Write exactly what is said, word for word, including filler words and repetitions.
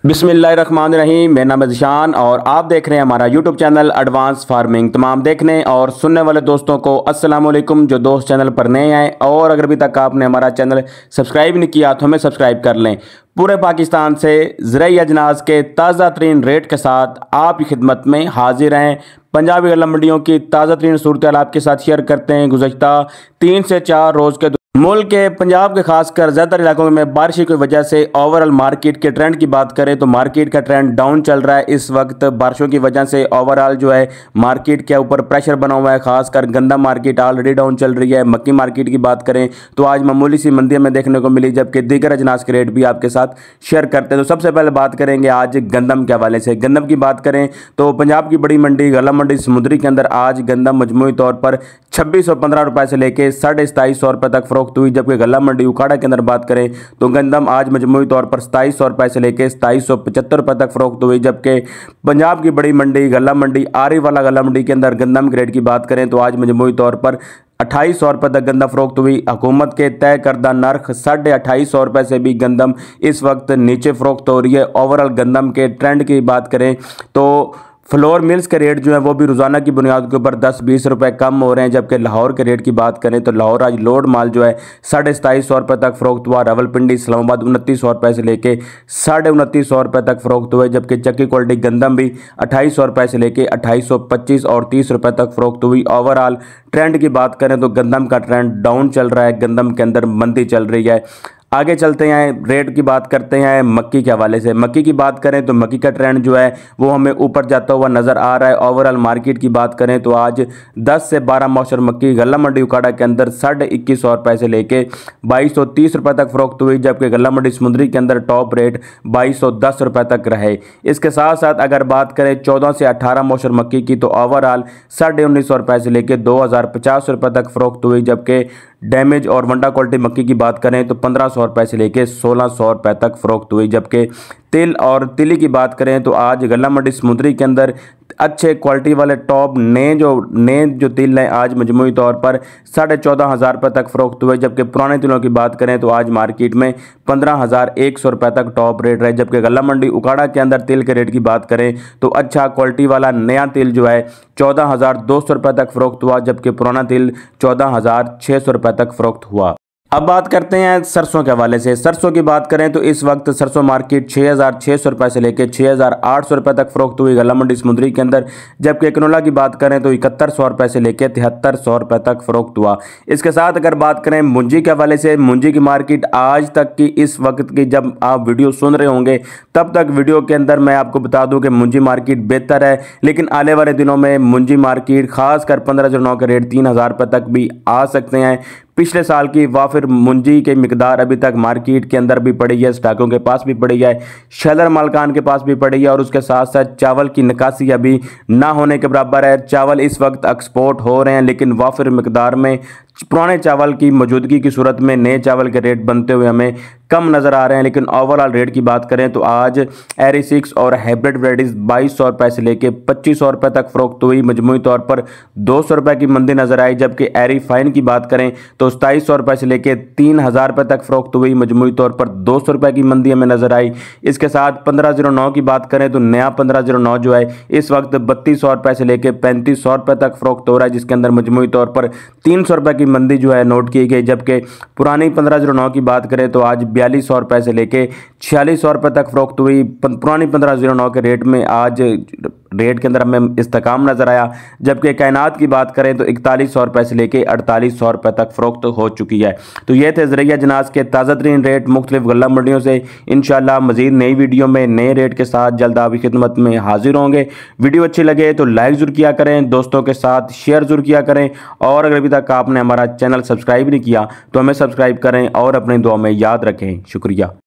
बिस्मिल्लाहिर्रहमानिर्रहीम। मेरा नाम है ज़िशान और आप देख रहे हैं हमारा यूट्यूब चैनल एडवांस फार्मिंग। तमाम देखने और सुनने वाले दोस्तों को अस्सलाम वालेकुम। जो दोस्त चैनल पर नए आए और अगर अभी तक आपने हमारा चैनल सब्सक्राइब नहीं किया तो हमें सब्सक्राइब कर लें। पूरे पाकिस्तान से ज़राई अजनास के ताज़ा तरीन रेट के साथ आपकी खिदमत में हाजिर हैं। पंजाबी गल्ला मंडियों की ताज़ा तरीन सूरत आपके साथ शेयर करते हैं। गुज़श्ता तीन से चार रोज़ के मुल्क के पंजाब के खासकर ज़्यादातर इलाकों में बारिश की वजह से ओवरऑल मार्केट के ट्रेंड की बात करें तो मार्केट का ट्रेंड डाउन चल रहा है। इस वक्त बारिशों की वजह से ओवरऑल जो है मार्केट के ऊपर प्रेशर बना हुआ है। खासकर गंदा मार्केट ऑलरेडी डाउन चल रही है। मक्की मार्केट की बात करें तो आज मामूली सी मंदी में देखने को मिली, जबकि दीगर अजनास के रेट भी आपके साथ शेयर करते हैं। तो सबसे पहले बात करेंगे आज गंदम के हवाले से। गंदम की बात करें तो पंजाब की बड़ी मंडी गल्ला मंडी समुद्री के अंदर आज गंदम मजमूई तौर पर छब्बीस सौ पंद्रह रुपए से लेकर साढ़े सताईस सौ रुपए तक फरोख्त हुई, जबकि गल्ला मंडी उकाड़ा के अंदर बात करें तो गंदम आज मजमूई तौर पर सताईस सौ रुपए से लेकर सताईस सौ पचहत्तर रुपए तक फरोख्त हुई। जबकि पंजाब की बड़ी मंडी गल्ला मंडी आरी वाला गल्ला मंडी के अंदर गंदम ग्रेड की बात करें तो आज मजमूई तौर पर अट्ठाईस सौ रुपये तक गंदम फरोख्त हुई। हुकूमत के तय करदा नर्ख साढ़े अट्ठाईस सौ रुपये से भी गंदम इस वक्त नीचे फरोख्त हो रही है। ओवरऑल गंदम के ट्रेंड की बात करें तो फ्लोर मिल्स के रेट जो है वो भी रोज़ाना की बुनियाद के ऊपर दस बीस रुपए कम हो रहे हैं। जबकि लाहौर के रेट की बात करें तो लाहौर आज लोड माल जो है साढ़े सताईस सौ रुपये तक फरोख्त हुआ। रावलपिंडी इस्लामाबाद उनतीस सौ रुपये से लेके साढ़े उनतीस सौ रुपये तक फरोख्त हुए। जबकि चक्की क्वालिटी गंदम भी अट्ठाईस सौ रुपये से लेके अट्ठाईस सौ पच्चीस और तीस रुपये तक फरोख्त हुई। ओवरऑल ट्रेंड की बात करें तो गंदम का ट्रेंड डाउन चल रहा है, गंदम के अंदर मंदी चल रही है। आगे चलते हैं, रेट की बात करते हैं मक्की के हवाले से। मक्की की बात करें तो मक्की का ट्रेंड जो है वो हमें ऊपर जाता हुआ नज़र आ रहा है। ओवरऑल मार्केट की बात करें तो आज दस से बारह मौसर मक्की गल्ला मंडी उकाड़ा के अंदर साढ़े इक्कीस सौ रुपये से लेके बाईस सौ तीस रुपये तक फरोख्त हुई। जबकि गल्ला मंडी समुद्री के अंदर टॉप रेट बाईस सौ दस रुपये तक रहे। इसके साथ साथ अगर बात करें चौदह से अठारह मौसर मक्की की तो ओवरऑल साढ़े उन्नीस सौ रुपये से लेकर दो हज़ार पचास रुपये तक फरोख्त हुई। जबकि डैमेज और वंडा क्वालिटी मक्की की बात करें तो पंद्रह सौ रुपये से लेकर सोलह सौ रुपये तक फरोख्त हुई। जबकि तिल और तिली की बात करें तो आज गल्ला मंडी समुद्री के अंदर अच्छे क्वालिटी वाले टॉप नए जो नए जो तिल हैं आज मजमूई तौर पर साढ़े चौदह हज़ार रुपये तक फरोख्त हुए। जबकि पुराने तिलों की बात करें तो आज मार्केट में पंद्रह हज़ार एक सौ रुपये तक टॉप रेट रहे। जबकि गल्ला मंडी उकाड़ा के अंदर तिल के रेट की बात करें तो अच्छा क्वालिटी वाला नया तिल जो है चौदह हज़ार दो सौ रुपये तक फरोख्त हुआ। जबकि पुराना तिल चौदह हज़ार छः सौ रुपये तक फरोख्त हुआ। अब बात करते हैं सरसों के हवाले से। सरसों की बात करें तो इस वक्त सरसों मार्केट छः हज़ार छः सौ रुपये से लेकर छः हज़ार आठ सौ रुपये तक फरोख्त हुई गल्ला मंडी समुद्री के अंदर। जबकि कनोला की बात करें तो इकहत्तर सौ रुपये से लेकर तिहत्तर सौ रुपये तक फरोख्त हुआ। इसके साथ अगर बात करें मुंजी के हवाले से, मुंजी की मार्केट आज तक की इस वक्त की जब आप वीडियो सुन रहे होंगे तब तक वीडियो के अंदर मैं आपको बता दूँ कि मुंजी मार्केट बेहतर है, लेकिन आने वाले दिनों में मुंजी मार्केट खासकर पंद्रह जीरो नौ के रेट तीन हज़ार रुपये तक भी आ सकते हैं। पिछले साल की वाफिर मुंजी के मिकदार अभी तक मार्केट के अंदर भी पड़ी है, स्टॉकों के पास भी पड़ी है, शेलर मालकान के पास भी पड़ी है और उसके साथ साथ चावल की निकासी अभी ना होने के बराबर है। चावल इस वक्त एक्सपोर्ट हो रहे हैं लेकिन वाफिर मिकदार में पुराने चावल की मौजूदगी की सूरत में नए चावल के रेट बनते हुए हमें कम नज़र आ रहे हैं। लेकिन ओवरऑल रेट की बात करें तो आज एरी सिक्स और हाइब्रिड वैराइटीज़ बाईस सौ रुपये से लेकर पच्चीस सौ रुपये तक फरोख्त हुई। मजमूई तौर पर दो सौ रुपये की मंदी नज़र आई। जबकि एरी फाइन की बात करें तो सताईस सौ रुपये से लेकर तीन हज़ार रुपये तक फरोख्त हुई। मजमूई तौर पर दो सौ रुपये की मंदी हमें नज़र आई। इसके साथ पंद्रह जीरो नौ की बात करें तो नया पंद्रह जीरो नौ जो है इस वक्त बत्तीस सौ रुपये से लेकर पैंतीस सौ रुपये तक फरोख्त हो रहा है, जिसके अंदर मजमूई तौर पर तीन सौ रुपये की मंदी जो है नोट की गई। जबकि पुरानी पंद्रह जीरो नौ की बात करें तो आज बयालीस सौ रुपये से लेके छियालीस सौ रुपये तक फरोख्त हुई। पुरानी पंद्रह जीरो नौ के रेट में आज रेट के अंदर हमें इस्तेकाम नजर आया। जबकि कायनात की बात करें तो इकतालीस सौ रुपये से लेके अड़तालीस सौ रुपये तक फरोख्त हो चुकी है। तो ये थे ज़राई अजनास के ताज़ा तरीन रेट मुख्तलिफ गल्ला मंडियों से। इंशाल्लाह मज़ीद नई वीडियो में नए रेट के साथ जल्द आपकी खिदमत में हाजिर होंगे। वीडियो अच्छी लगे तो लाइक ज़रूर किया करें, दोस्तों के साथ शेयर ज़रूर किया करें और अगर अभी तक आपने हमारा चैनल सब्सक्राइब नहीं किया तो हमें सब्सक्राइब करें और अपनी दुआ में याद रखें। शुक्रिया।